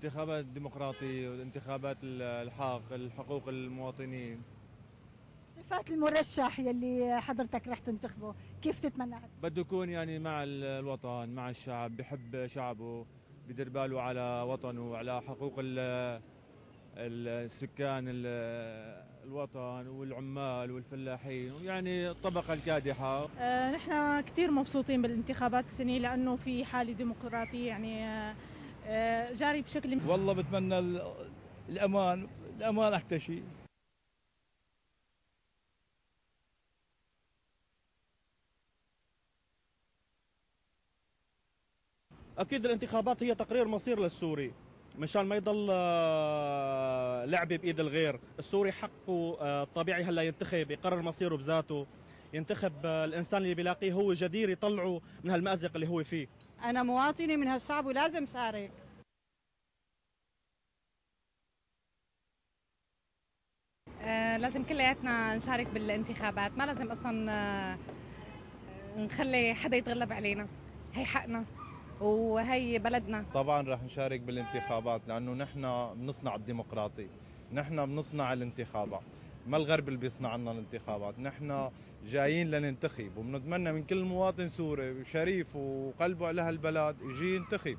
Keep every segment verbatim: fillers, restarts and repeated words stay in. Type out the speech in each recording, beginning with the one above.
الانتخابات الديمقراطية والانتخابات الحق الحقوق المواطنين. صفات المرشح يلي حضرتك رح تنتخبه كيف تتمنى؟ بده يكون يعني مع الوطن، مع الشعب، بحب شعبه، بدير باله على وطنه وعلى حقوق ال- السكان ال- الوطن والعمال والفلاحين، يعني الطبقة الكادحة. آه، نحن كثير مبسوطين بالانتخابات السنة لأنه في حالة ديمقراطية يعني آه، آه، جاري بشكل. والله بتمنى ال- الأمان، الأمان أكثر شيء. اكيد الانتخابات هي تقرير مصير للسوري، مشان ما يضل آه، لعبه بايد الغير. السوري حقه آه، الطبيعي هلا ينتخب، يقرر مصيره بذاته، ينتخب آه، الانسان اللي بيلاقيه هو جدير يطلعه من هالمأزق اللي هو فيه. أنا مواطنة من هالشعب ولازم شارك. آه لازم كلياتنا نشارك بالانتخابات، ما لازم اصلا آه نخلي حدا يتغلب علينا، هي حقنا وهي بلدنا. طبعا رح نشارك بالانتخابات لانه نحن بنصنع الديمقراطيه، نحن بنصنع الانتخابات، ما الغرب اللي بيصنع لنا الانتخابات. نحن جايين لننتخب وبنتمنى من كل مواطن سوري شريف وقلبه على هالبلد يجي ينتخب.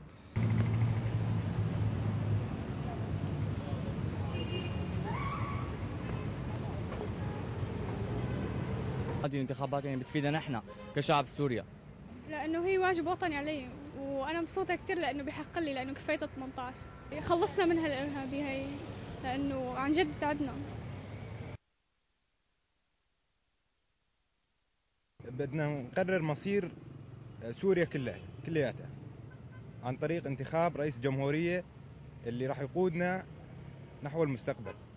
هذه الانتخابات يعني بتفيدنا نحن كشعب سوريا، لانه هي واجب وطني علي، وانا مبسوطه كثير لانه بحق لي، لانه كفيت ثمانية عشر خلصنا من هالارهابيه هي، لانه عن جد تعبنا. بدنا نقرر مصير سوريا كلها كلياتها عن طريق انتخاب رئيس جمهورية اللي راح يقودنا نحو المستقبل.